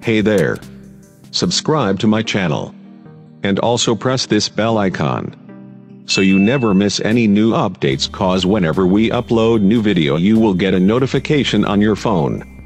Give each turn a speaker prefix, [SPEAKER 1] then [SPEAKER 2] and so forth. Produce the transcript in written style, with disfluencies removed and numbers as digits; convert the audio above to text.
[SPEAKER 1] Hey there. Subscribe to my channel. And also press this bell icon, so you never miss any new updates, cause whenever we upload new video you will get a notification on your phone.